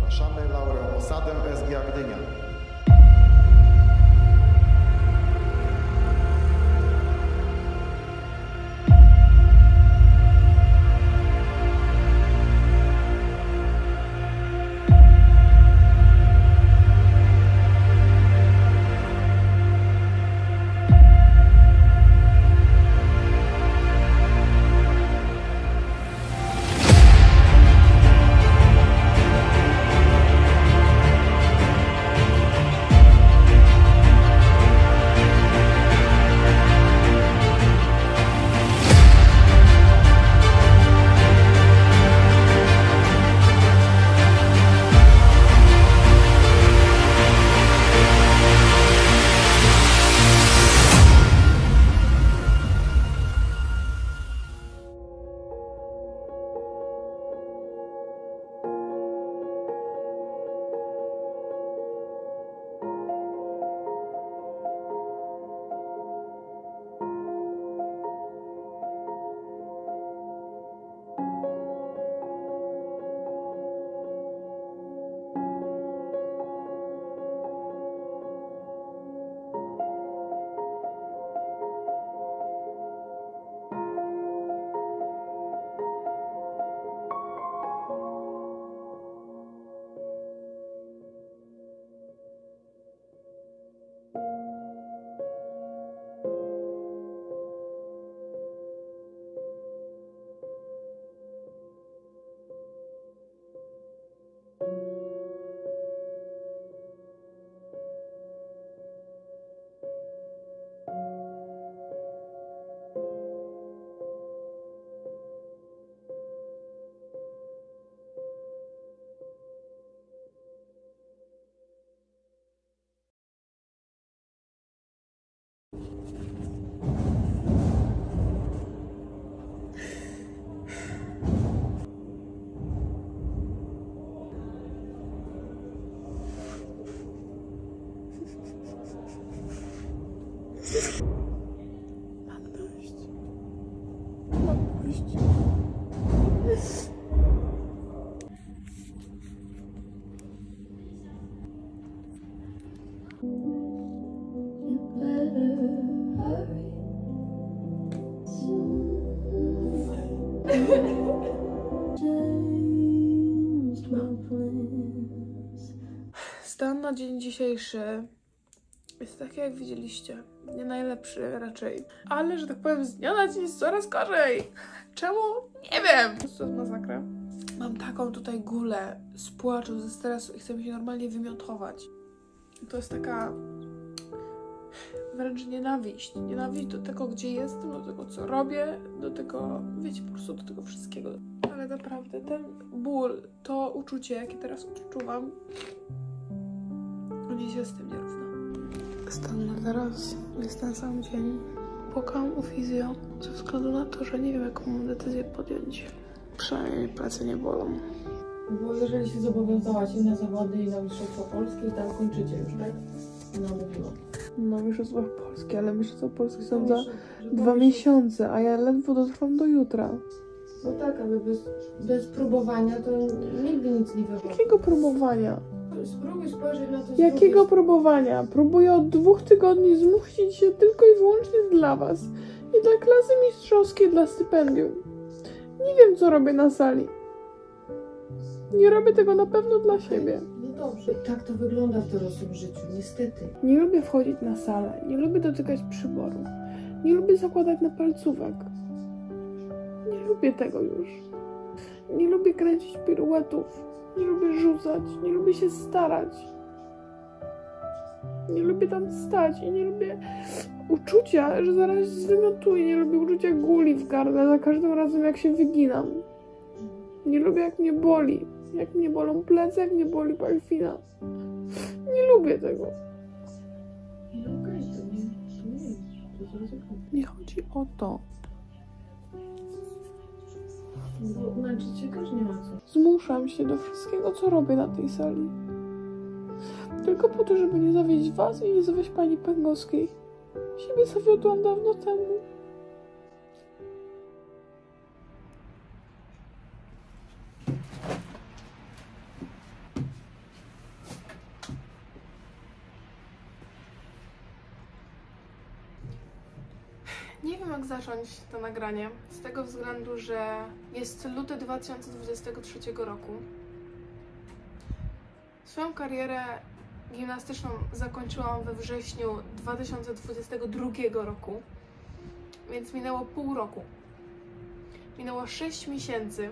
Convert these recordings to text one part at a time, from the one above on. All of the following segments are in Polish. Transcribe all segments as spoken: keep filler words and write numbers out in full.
Zapraszamy Laurę Osadę, S G A Gdynia. Mam dość. Mam dość. Stan na dzień dzisiejszy jest taki, jak widzieliście. Nie najlepszy raczej. Ale, że tak powiem, z dnia na dzień jest coraz gorzej. Czemu? Nie wiem. To jest masakra. Mam taką tutaj gulę z płaczu, ze stresu i chcę mi się normalnie wymiotować. To jest taka wręcz nienawiść. Nienawiść do tego, gdzie jestem, do tego, co robię, do tego, wiecie, po prostu do tego wszystkiego. Ale naprawdę ten ból, to uczucie, jakie teraz odczuwam, mnie się z tym nie równa. Stan na teraz jest ten sam dzień. Płakałam u fizjo ze względu na to, że nie wiem, jaką mam decyzję podjąć. Przynajmniej plecy nie bolą. Bo jeżeli się zobowiązałaś i na zawody, i na Mistrzostwa Polskie, tam kończycie już, tak? No, mówiła. No, Mistrzostwa Polskie, ale Mistrzostwa Polskie są za dwa miesiące, a ja ledwo dotrwam do jutra. No tak, ale bez, bez próbowania to nigdy nic nie wychodzi. Jakiego próbowania? Spróbuj spojrzeć na to z Jakiego drugiej... próbowania? Próbuję od dwóch tygodni zmusić się tylko i wyłącznie dla was. I dla klasy mistrzowskiej, dla stypendium. Nie wiem, co robię na sali. Nie robię tego na pewno dla siebie. No dobrze, tak to wygląda w dorosłym życiu, niestety. Nie lubię wchodzić na salę. Nie lubię dotykać przyboru. Nie lubię zakładać na palcówek. Nie lubię tego już. Nie lubię kręcić piruetów. Nie lubię rzucać. Nie lubię się starać. Nie lubię tam stać i nie lubię uczucia, że zaraz zwymiotuję. Nie lubię uczucia guli w gardle za każdym razem, jak się wyginam. Nie lubię, jak mnie boli. Jak mnie bolą plecy, jak mnie boli pajfina. Nie lubię tego. No okej, to nie, to nie jest, to jest ryzyko. Nie chodzi o to. Bo męczyć się też nie ma co. Zmuszam się do wszystkiego, co robię na tej sali. Tylko po to, żeby nie zawieść was i nie zawieść pani Pęgowskiej. Siebie zawiodłam dawno temu. jednak zacząć to nagranie z tego względu, że jest luty dwa tysiące dwudziestego trzeciego roku. Swoją karierę gimnastyczną zakończyłam we wrześniu dwa tysiące dwudziestego drugiego roku, więc minęło pół roku. Minęło sześć miesięcy,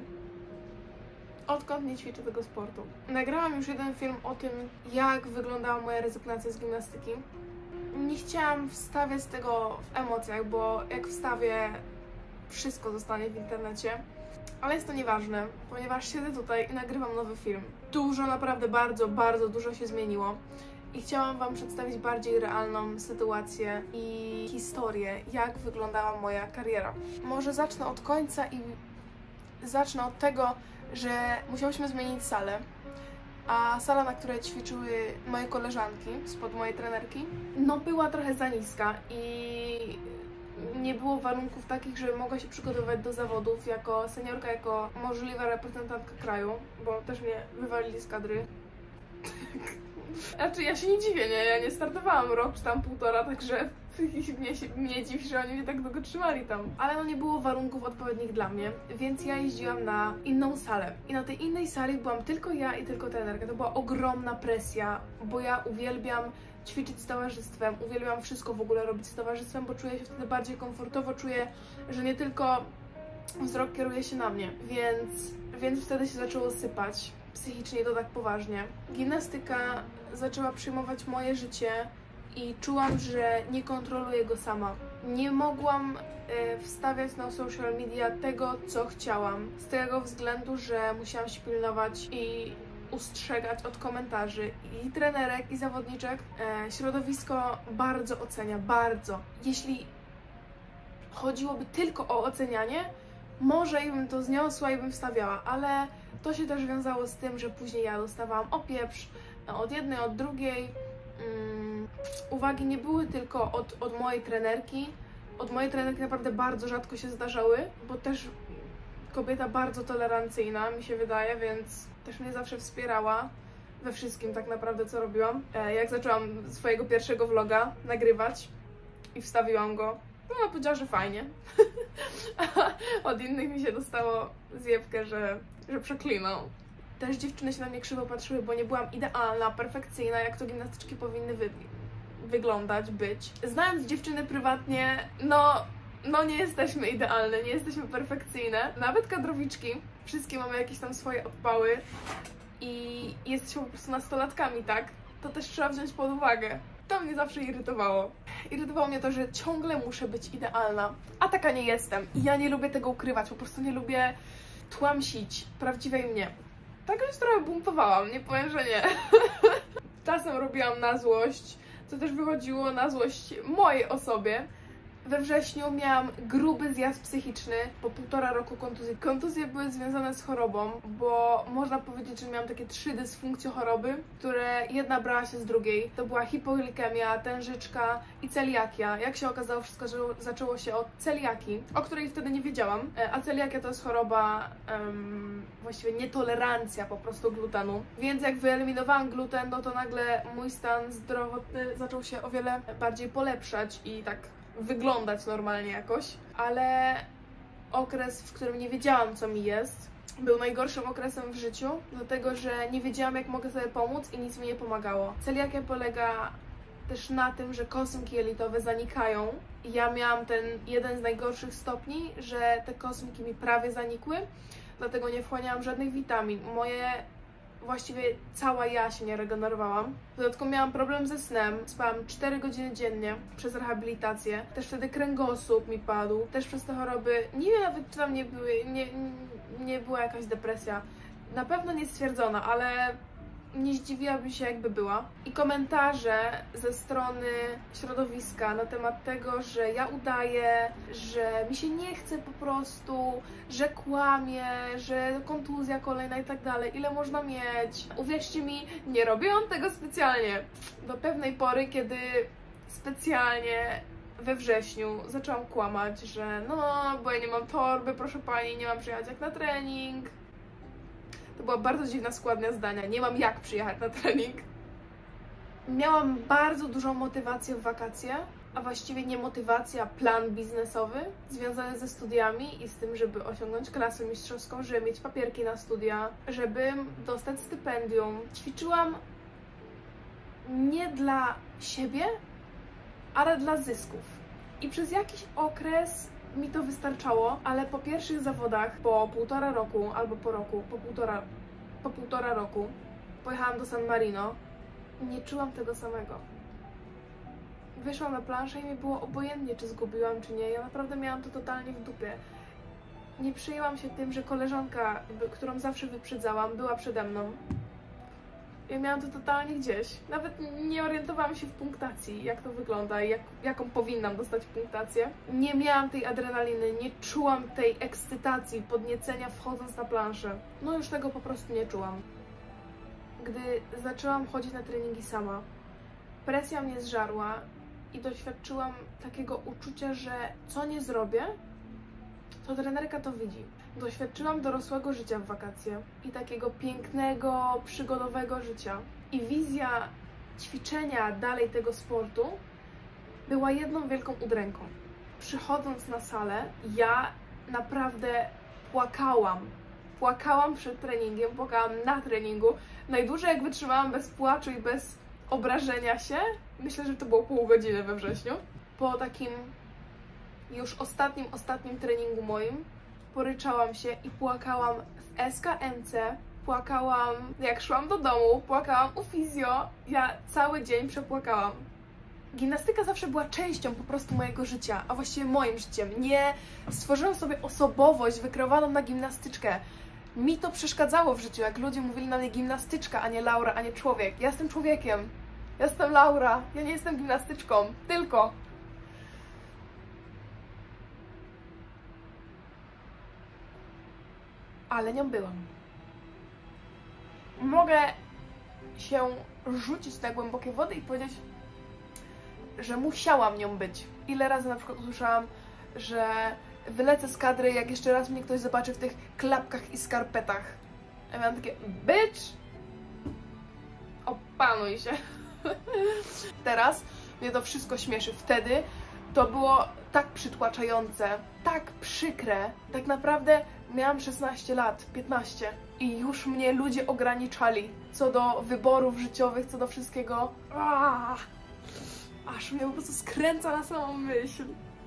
odkąd nie ćwiczę tego sportu. Nagrałam już jeden film o tym, jak wyglądała moja rezygnacja z gimnastyki. Nie chciałam wstawiać tego w emocjach, bo jak wstawię, wszystko zostanie w internecie. Ale jest to nieważne, ponieważ siedzę tutaj i nagrywam nowy film. Dużo, naprawdę bardzo, bardzo dużo się zmieniło. I chciałam Wam przedstawić bardziej realną sytuację i historię, jak wyglądała moja kariera. Może zacznę od końca i zacznę od tego, że musiałyśmy zmienić salę. A sala, na której ćwiczyły moje koleżanki spod mojej trenerki, no była trochę za niska i nie było warunków takich, żeby mogła się przygotować do zawodów jako seniorka, jako możliwa reprezentantka kraju, bo też mnie wywalili z kadry. Znaczy, ja się nie dziwię, nie? Ja nie startowałam rok czy tam półtora, także mnie, mnie dziwi, że oni mnie tak długo trzymali tam. Ale no nie było warunków odpowiednich dla mnie, więc ja jeździłam na inną salę. I na tej innej sali byłam tylko ja i tylko trenerka. To była ogromna presja, bo ja uwielbiam ćwiczyć z towarzystwem, uwielbiam wszystko w ogóle robić z towarzystwem, bo czuję się wtedy bardziej komfortowo, czuję, że nie tylko wzrok kieruje się na mnie, więc, więc wtedy się zaczęło sypać. Psychicznie to tak poważnie. Gimnastyka zaczęła przyjmować moje życie i czułam, że nie kontroluję go sama. Nie mogłam y, wstawiać na social media tego, co chciałam. Z tego względu, że musiałam się pilnować i ustrzegać od komentarzy i trenerek, i zawodniczek. E, środowisko bardzo ocenia, bardzo. Jeśli chodziłoby tylko o ocenianie, może i bym to zniosła i bym wstawiała, ale to się też wiązało z tym, że później ja dostawałam opieprz od jednej, od drugiej. Um, uwagi nie były tylko od, od mojej trenerki. Od mojej trenerki naprawdę bardzo rzadko się zdarzały, bo też kobieta bardzo tolerancyjna, mi się wydaje, więc też mnie zawsze wspierała we wszystkim tak naprawdę, co robiłam. E, jak zaczęłam swojego pierwszego vloga nagrywać i wstawiłam go, no ona powiedziała, że fajnie. Od innych mi się dostało zjebkę, że, że przeklinał. Też dziewczyny się na mnie krzywo patrzyły, bo nie byłam idealna, perfekcyjna, jak to gimnastyczki powinny wy wyglądać, być. Znając dziewczyny prywatnie, no, no nie jesteśmy idealne, nie jesteśmy perfekcyjne. Nawet kadrowiczki, wszystkie mamy jakieś tam swoje odpały i jesteśmy po prostu nastolatkami, tak? To też trzeba wziąć pod uwagę. To mnie zawsze irytowało. Irytowało mnie to, że ciągle muszę być idealna, a taka nie jestem. I ja nie lubię tego ukrywać, po prostu nie lubię tłamsić prawdziwej mnie. Tak już trochę buntowałam, nie powiem, że nie. Czasem robiłam na złość, co też wychodziło na złość mojej osobie. We wrześniu miałam gruby zjazd psychiczny po półtora roku kontuzji. Kontuzje były związane z chorobą, bo można powiedzieć, że miałam takie trzy dysfunkcje choroby, które jedna brała się z drugiej. To była hipoglikemia, tężyczka i celiakia. Jak się okazało, wszystko zaczęło się od celiaki, o której wtedy nie wiedziałam. A celiakia to jest choroba, um, właściwie nietolerancja po prostu glutenu. Więc jak wyeliminowałam gluten, no to nagle mój stan zdrowotny zaczął się o wiele bardziej polepszać i tak wyglądać normalnie jakoś, ale okres, w którym nie wiedziałam, co mi jest, był najgorszym okresem w życiu, dlatego że nie wiedziałam, jak mogę sobie pomóc i nic mi nie pomagało. Celiakia polega też na tym, że kosmki jelitowe zanikają. Ja miałam ten jeden z najgorszych stopni, że te kosmki mi prawie zanikły, dlatego nie wchłaniałam żadnych witamin. Moje Właściwie cała ja się nie regenerowałam. W dodatku miałam problem ze snem. Spałam cztery godziny dziennie przez rehabilitację. Też wtedy kręgosłup mi padł. Też przez te choroby. Nie wiem nawet, czy tam nie były, nie, nie była jakaś depresja. Na pewno nie stwierdzona, ale nie zdziwiłabym się, jakby była. I komentarze ze strony środowiska na temat tego, że ja udaję, że mi się nie chce po prostu, że kłamię, że kontuzja kolejna i tak dalej. Ile można mieć? Uwierzcie mi, nie robiłam tego specjalnie. Do pewnej pory, kiedy specjalnie we wrześniu zaczęłam kłamać, że no, bo ja nie mam torby, proszę pani, nie mam przyjechać jak na trening. To była bardzo dziwna składnia zdania. Nie mam jak przyjechać na trening. Miałam bardzo dużą motywację w wakacje, a właściwie nie motywacja, plan biznesowy związany ze studiami i z tym, żeby osiągnąć klasę mistrzowską, żeby mieć papierki na studia, żeby dostać stypendium. Ćwiczyłam nie dla siebie, ale dla zysków. I przez jakiś okres mi to wystarczało, ale po pierwszych zawodach, po półtora roku albo po roku, po półtora, po półtora roku pojechałam do San Marino, nie czułam tego samego. Wyszłam na planszę i mi było obojętnie, czy zgubiłam, czy nie. Ja naprawdę miałam to totalnie w dupie. Nie przejęłam się tym, że koleżanka, którą zawsze wyprzedzałam, była przede mną. Ja miałam to totalnie gdzieś. Nawet nie orientowałam się w punktacji, jak to wygląda i jak, jaką powinnam dostać punktację. Nie miałam tej adrenaliny, nie czułam tej ekscytacji, podniecenia wchodząc na planszę. No już tego po prostu nie czułam. Gdy zaczęłam chodzić na treningi sama, presja mnie zżarła i doświadczyłam takiego uczucia, że co nie zrobię, to trenerka to widzi. Doświadczyłam dorosłego życia w wakacje i takiego pięknego, przygodowego życia. I wizja ćwiczenia dalej tego sportu była jedną wielką udręką. Przychodząc na salę, ja naprawdę płakałam. Płakałam przed treningiem, płakałam na treningu. Najdłużej jak wytrzymałam bez płaczu i bez obrażenia się, myślę, że to było pół godziny we wrześniu. Po takim już ostatnim, ostatnim treningu moim poryczałam się i płakałam w S K M C, płakałam jak szłam do domu, płakałam u fizjo, ja cały dzień przepłakałam. Gimnastyka zawsze była częścią po prostu mojego życia, a właściwie moim życiem. Nie stworzyłam sobie osobowość wykreowaną na gimnastyczkę. Mi to przeszkadzało w życiu, jak ludzie mówili na mnie gimnastyczka, a nie Laura, a nie człowiek. Ja jestem człowiekiem. Ja jestem Laura. Ja nie jestem gimnastyczką. Tylko. Ale nią byłam. Mogę się rzucić na głębokie wody i powiedzieć, że musiałam nią być. Ile razy na przykład usłyszałam, że wylecę z kadry, jak jeszcze raz mnie ktoś zobaczy w tych klapkach i skarpetach. Ja miałam takie, bitch! Opanuj się. Teraz mnie to wszystko śmieszy. Wtedy to było tak przytłaczające, tak przykre. Tak naprawdę miałam szesnaście lat, piętnaście i już mnie ludzie ograniczali co do wyborów życiowych, co do wszystkiego. Aaaa! Aż mnie po prostu skręca na samą myśl.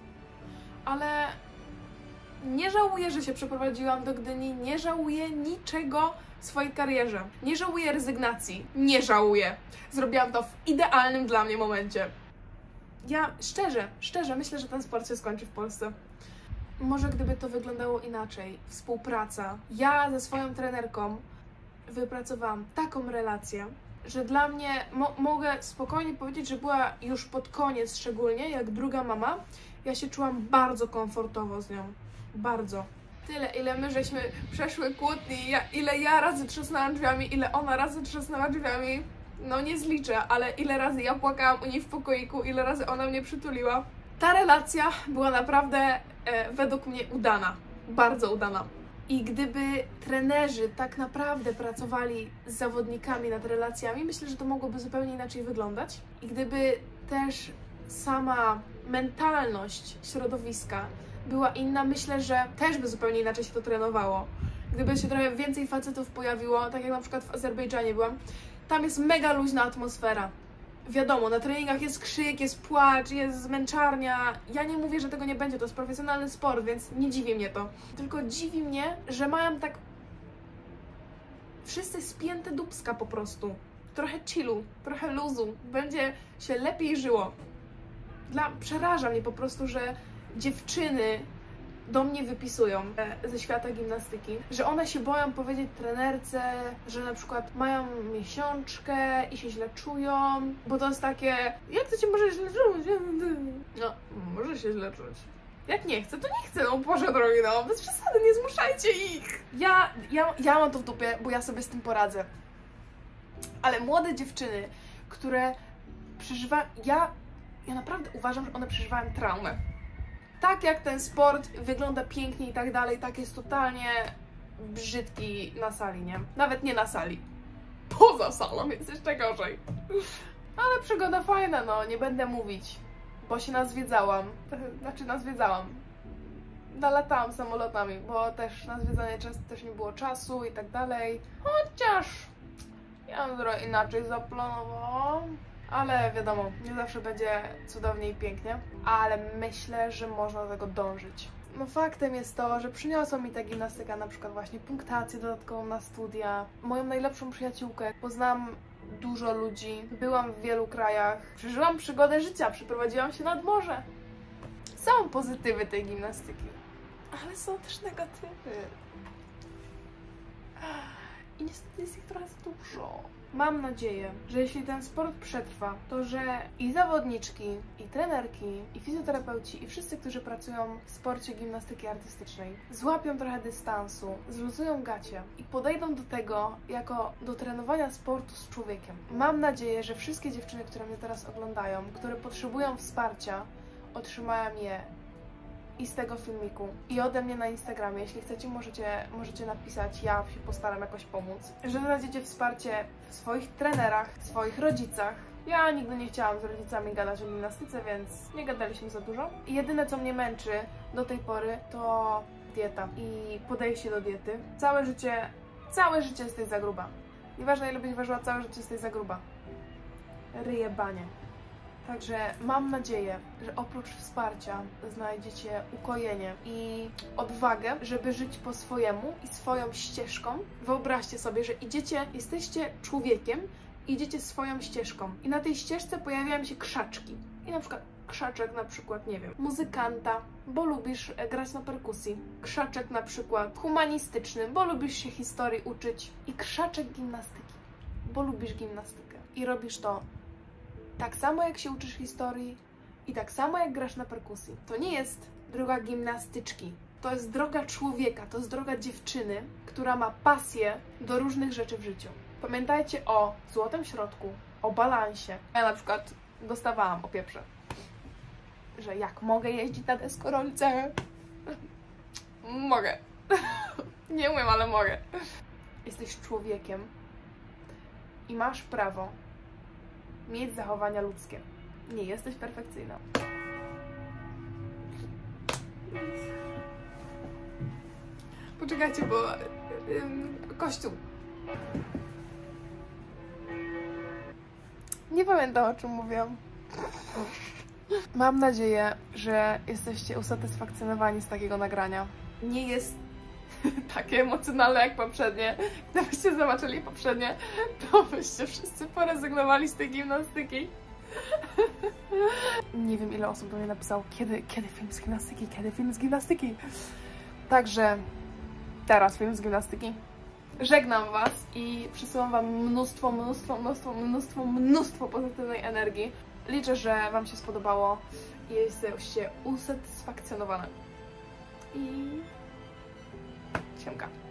Ale nie żałuję, że się przeprowadziłam do Gdyni, nie żałuję niczego w swojej karierze. Nie żałuję rezygnacji, nie żałuję. Zrobiłam to w idealnym dla mnie momencie. Ja szczerze, szczerze myślę, że ten sport się skończy w Polsce. Może gdyby to wyglądało inaczej, współpraca. Ja ze swoją trenerką wypracowałam taką relację, że dla mnie, mo mogę spokojnie powiedzieć, że była już pod koniec szczególnie, jak druga mama, ja się czułam bardzo komfortowo z nią. Bardzo. Tyle, ile my żeśmy przeszły kłótni, ja, ile ja razy trzasnęłam drzwiami, ile ona razy trzasnęła drzwiami, no nie zliczę, ale ile razy ja płakałam u niej w pokoiku, ile razy ona mnie przytuliła. Ta relacja była naprawdę e, według mnie udana. Bardzo udana. I gdyby trenerzy tak naprawdę pracowali z zawodnikami nad relacjami, myślę, że to mogłoby zupełnie inaczej wyglądać. I gdyby też sama mentalność środowiska była inna, myślę, że też by zupełnie inaczej się to trenowało. Gdyby się trochę więcej facetów pojawiło, tak jak na przykład w Azerbejdżanie byłam, tam jest mega luźna atmosfera. Wiadomo, na treningach jest krzyk, jest płacz, jest zmęczarnia. Ja nie mówię, że tego nie będzie, to jest profesjonalny sport, więc nie dziwi mnie to. Tylko dziwi mnie, że mają tak wszyscy spięte dupska po prostu. Trochę chillu, trochę luzu. Będzie się lepiej żyło. Dla, przeraża mnie po prostu, że dziewczyny do mnie wypisują ze świata gimnastyki, że one się boją powiedzieć trenerce, że na przykład mają miesiączkę i się źle czują, bo to jest takie, jak to cię może źle czuć? No, może się źle czuć. Jak nie chce, to nie chce, no Boże drogi, no, bez przesady, nie zmuszajcie ich. Ja, ja, ja mam to w dupie, bo ja sobie z tym poradzę. Ale młode dziewczyny, które przeżywają, ja, ja naprawdę uważam, że one przeżywają traumę. Tak jak ten sport wygląda pięknie i tak dalej, tak jest totalnie brzydki na sali, nie? Nawet nie na sali. Poza salą jest jeszcze gorzej. Ale przygoda fajna, no, nie będę mówić. bo się nazwiedzałam. Znaczy nazwiedzałam. Nalatałam samolotami, bo też na zwiedzanie często też nie było czasu i tak dalej. Chociaż ja trochę inaczej zaplanowałam. Ale wiadomo, nie zawsze będzie cudownie i pięknie. Ale myślę, że można do tego dążyć. No faktem jest to, że przyniosła mi ta gimnastyka na przykład właśnie punktację dodatkową na studia. Moją najlepszą przyjaciółkę. Poznałam dużo ludzi. Byłam w wielu krajach. Przeżyłam przygodę życia. Przeprowadziłam się nad morze. Są pozytywy tej gimnastyki. Ale są też negatywy. I niestety jest ich trochę za dużo. Mam nadzieję, że jeśli ten sport przetrwa, to że i zawodniczki, i trenerki, i fizjoterapeuci, i wszyscy, którzy pracują w sporcie gimnastyki artystycznej, złapią trochę dystansu, zluzują gacie i podejdą do tego jako do trenowania sportu z człowiekiem. Mam nadzieję, że wszystkie dziewczyny, które mnie teraz oglądają, które potrzebują wsparcia, otrzymają je i z tego filmiku, i ode mnie na Instagramie. Jeśli chcecie, możecie, możecie napisać, ja się postaram jakoś pomóc. Że znajdziecie wsparcie w swoich trenerach, w swoich rodzicach. Ja nigdy nie chciałam z rodzicami gadać o gimnastyce, więc nie gadaliśmy za dużo. I jedyne, co mnie męczy do tej pory, to dieta i podejście do diety. Całe życie, całe życie jesteś za gruba. Nieważne, ile byś ważyła, całe życie jesteś za gruba. Ryjebanie. Także mam nadzieję, że oprócz wsparcia znajdziecie ukojenie i odwagę, żeby żyć po swojemu i swoją ścieżką. Wyobraźcie sobie, że idziecie, jesteście człowiekiem, idziecie swoją ścieżką i na tej ścieżce pojawiają się krzaczki. I na przykład krzaczek na przykład, nie wiem, muzykanta, bo lubisz grać na perkusji. Krzaczek na przykład humanistyczny, bo lubisz się historii uczyć. I krzaczek gimnastyki, bo lubisz gimnastykę. I robisz to tak samo jak się uczysz historii i tak samo jak grasz na perkusji. To nie jest droga gimnastyczki. To jest droga człowieka, to jest droga dziewczyny, która ma pasję do różnych rzeczy w życiu. Pamiętajcie o złotym środku, o balansie. Ja na przykład dostawałam opieprze, że jak mogę jeździć na deskorolce? Mogę. Nie umiem, ale mogę. Jesteś człowiekiem i masz prawo mieć zachowania ludzkie. Nie jesteś perfekcyjna. Poczekajcie, bo ym, kościół. Nie pamiętam, o czym mówiłam. Mam nadzieję, że jesteście usatysfakcjonowani z takiego nagrania. Nie jest takie emocjonalne jak poprzednie. Gdybyście zobaczyli poprzednie, to byście wszyscy porezygnowali z tej gimnastyki. Nie wiem, ile osób do mnie napisało, kiedy, kiedy film z gimnastyki, kiedy film z gimnastyki. Także teraz film z gimnastyki. Żegnam Was i przysyłam Wam mnóstwo, mnóstwo, mnóstwo, mnóstwo, mnóstwo pozytywnej energii. Liczę, że Wam się spodobało i jesteście usatysfakcjonowane. I siemka.